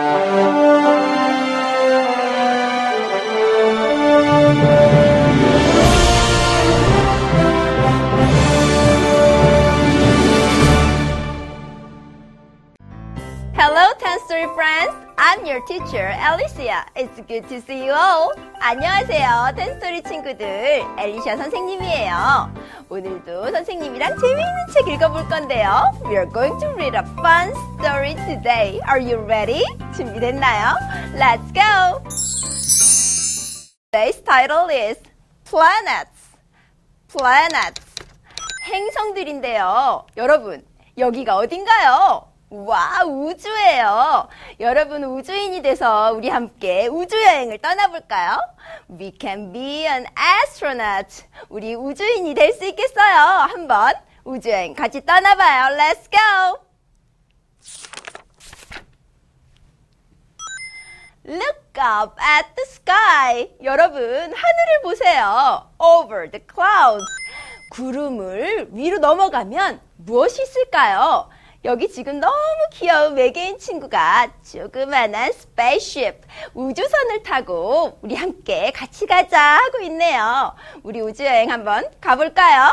Hello, 10th Story friends. I'm your teacher, Alicia. It's good to see you all. 안녕하세요, 10th Story 친구들. 엘리샤 선생님이에요. 오늘도 선생님이랑 재미있는 책 읽어볼 건데요. We are going to read a fun story today. Are you ready? 준비됐나요? Let's go! Today's title is Planets. Planets. 행성들인데요. 여러분, 여기가 어딘가요? 와, 우주예요. 여러분 우주인이 돼서 우리 함께 우주여행을 떠나볼까요? We can be an astronaut. 우리 우주인이 될 수 있겠어요? 한번 우주여행 같이 떠나봐요. Let's go! Look up at the sky. 여러분, 하늘을 보세요. Over the clouds. 구름을 위로 넘어가면 무엇이 있을까요? 여기 지금 너무 귀여운 외계인 친구가 조그만한 spaceship, 우주선을 타고 우리 함께 같이 가자 하고 있네요. 우리 우주여행 한번 가볼까요?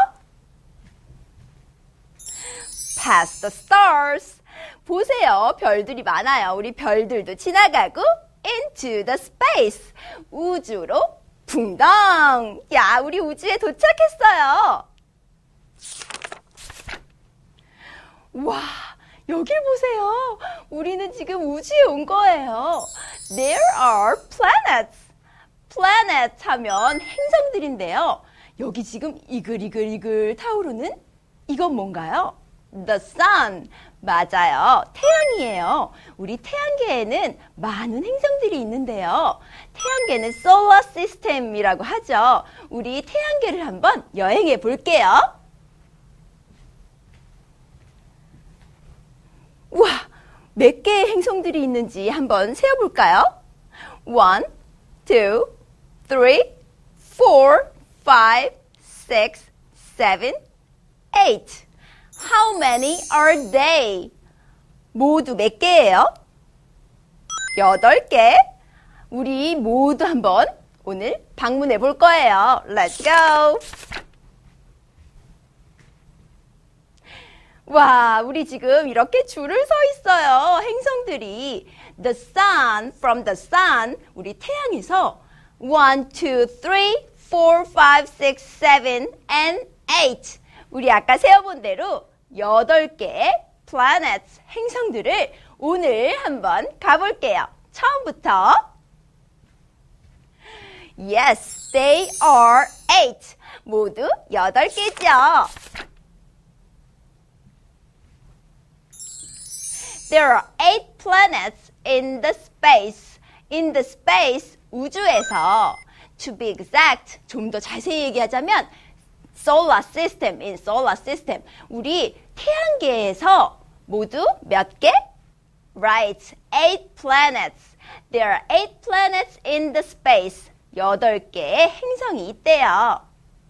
Past the stars. 보세요. 별들이 많아요. 우리 별들도 지나가고 into the space. 우주로 붕덩. 야, 우리 우주에 도착했어요. 와, 여길 보세요. 우리는 지금 우주에 온 거예요. There are planets. Planet 하면 행성들인데요. 여기 지금 이글이글 타오르는 이건 뭔가요? The sun. 맞아요. 태양이에요. 우리 태양계에는 많은 행성들이 있는데요. 태양계는 Solar System이라고 하죠. 우리 태양계를 한번 여행해 볼게요. 우와, 몇 개의 행성들이 있는지 한번 세어볼까요? 1, 2, 3, 4, 5, 6, 7, 8. How many are they? 모두 몇 개예요? 8개. 우리 모두 한번 오늘 방문해 볼 거예요. Let's go! 와, 우리 지금 이렇게 줄을 서 있어요. 행성들이. The sun, from the sun, 우리 태양에서 1, 2, 3, 4, 5, 6, 7, and 8. 우리 아까 세어본 대로 8개의 planets, 행성들을 오늘 한번 가볼게요. 처음부터. Yes, they are 8. 모두 8개죠. There are 8 planets in the space. In the space, 우주에서. To be exact, 좀 더 자세히 얘기하자면 Solar System, in Solar System. 우리 태양계에서 모두 몇 개? Right, 8 planets. There are 8 planets in the space. 8개의 행성이 있대요.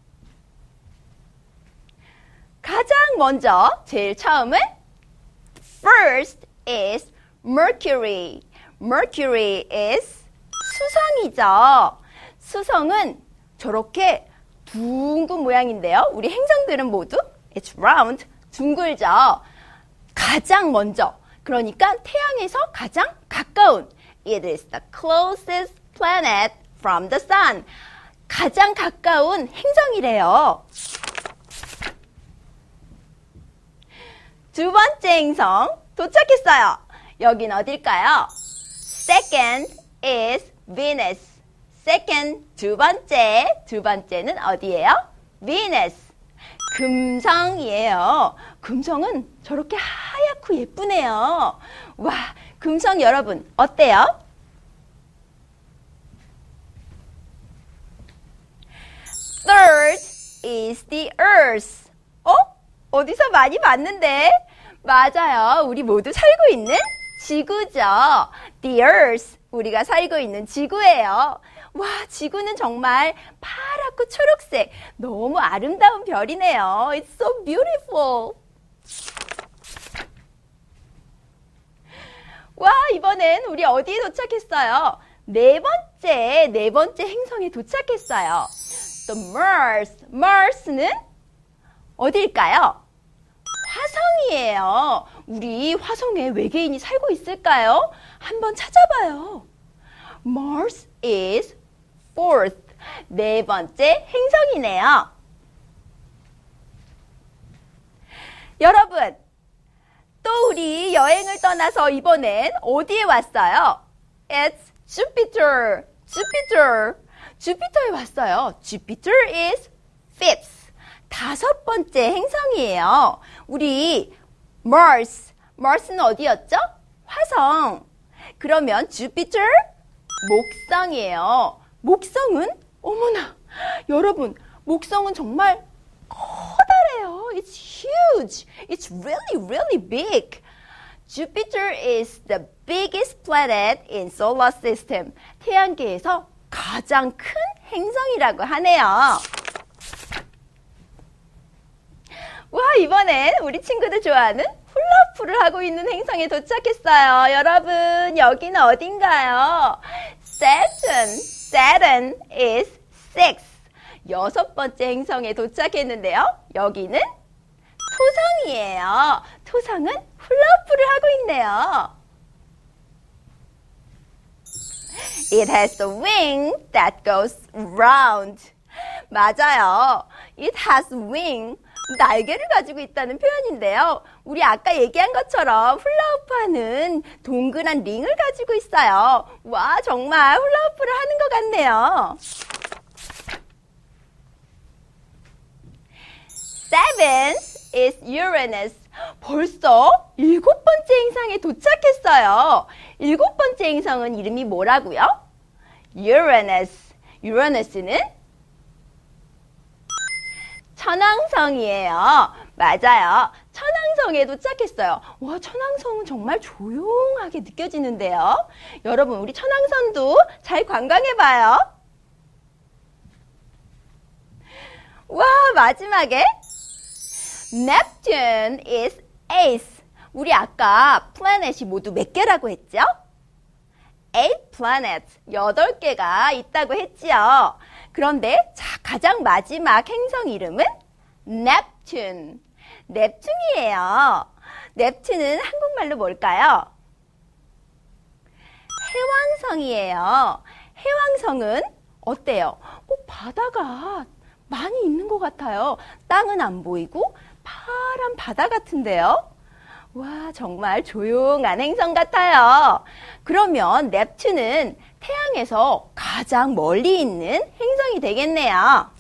가장 먼저, 제일 처음은 First is Mercury. Mercury is 수성이죠. 수성은 저렇게 둥근 모양인데요. 우리 행성들은 모두 it's round, 둥글죠. 가장 먼저, 그러니까 태양에서 가장 가까운 It is the closest planet from the sun. 가장 가까운 행성이래요. 두 번째 행성 도착했어요. 여긴 어딜까요? Second is Venus. Second, 두 번째는 어디예요? Venus. 금성이에요. 금성은 저렇게 하얗고 예쁘네요. 와, 금성 여러분 어때요? Third is the Earth. 어디서 많이 봤는데? 맞아요. 우리 모두 살고 있는 지구죠. The Earth. 우리가 살고 있는 지구예요. 와, 지구는 정말 파랗고 초록색. 너무 아름다운 별이네요. It's so beautiful. 와, 이번엔 우리 어디에 도착했어요? 네 번째 행성에 도착했어요. The Mars는 어디일까요? 화성이에요. 우리 화성에 외계인이 살고 있을까요? 한번 찾아봐요. Mars is fourth. 네 번째 행성이네요. 여러분, 또 우리 여행을 떠나서 이번엔 어디에 왔어요? It's Jupiter. 주피터에 왔어요. Jupiter is fifth. 다섯 번째 행성이에요. 우리 Mars는 어디였죠? 화성. 그러면 Jupiter 목성이에요. 목성은 어머나 여러분 목성은 정말 커다래요. It's huge. It's really big. Jupiter is the biggest planet in solar system. 태양계에서 가장 큰 행성이라고 하네요. 와, 이번엔 우리 친구들 좋아하는 훌라후프를 하고 있는 행성에 도착했어요. 여러분, 여기는 어딘가요? Saturn is six. 여섯 번째 행성에 도착했는데요. 여기는 토성이에요. 토성은 훌라후프를 하고 있네요. It has a wing that goes round. 맞아요. It has wing. 날개를 가지고 있다는 표현인데요. 우리 아까 얘기한 것처럼 훌라후프하는 동그란 링을 가지고 있어요. 와, 정말 훌라후프를 하는 것 같네요. Seventh is Uranus. 벌써 일곱 번째 행성에 도착했어요. 일곱 번째 행성은 이름이 뭐라고요? Uranus는 천왕성이에요. 맞아요. 천왕성에 도착했어요. 와, 천왕성은 정말 조용하게 느껴지는데요. 여러분, 우리 천왕성도 잘 관광해봐요. 와, 마지막에 Neptune is eighth. 우리 아까 플래닛이 모두 몇 개라고 했죠? 8 planets, 8개가 있다고 했지요. 그런데 가장 마지막 행성 이름은 Neptune. 넵튠이에요. 넵튠은 한국말로 뭘까요? 해왕성이에요. 해왕성은 어때요? 바다가 많이 있는 것 같아요. 땅은 안 보이고 파란 바다 같은데요. 와, 정말 조용한 행성 같아요. 그러면 넵튠은 태양에서 가장 멀리 있는 행성이 되겠네요.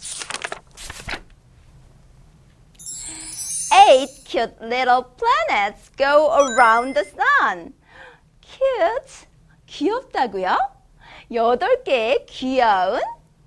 8 cute little planets go around the sun. Cute? 귀엽다고요? 8개의 귀여운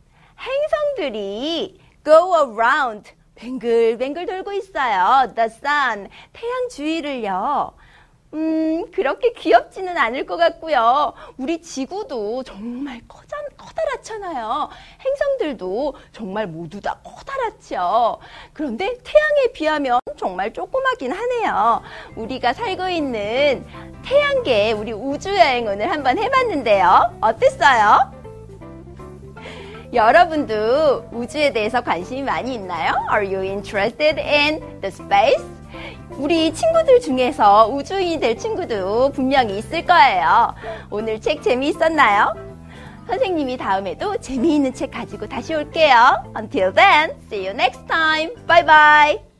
행성들이 go around, 뱅글뱅글 돌고 있어요. The sun, 태양 주위를요. 그렇게 귀엽지는 않을 것 같고요. 우리 지구도 정말 커다랗잖아요. 행성들도 정말 모두 다 커다랗죠. 그런데 태양에 비하면 정말 조그마긴 하네요. 우리가 살고 있는 태양계, 우리 우주여행 오늘 한번 해봤는데요. 어땠어요? 여러분도 우주에 대해서 관심이 많이 있나요? Are you interested in the space? 우리 친구들 중에서 우주인이 될 친구도 분명히 있을 거예요. 오늘 책 재미있었나요? 선생님이 다음에도 재미있는 책 가지고 다시 올게요. Until then, see you next time. Bye bye.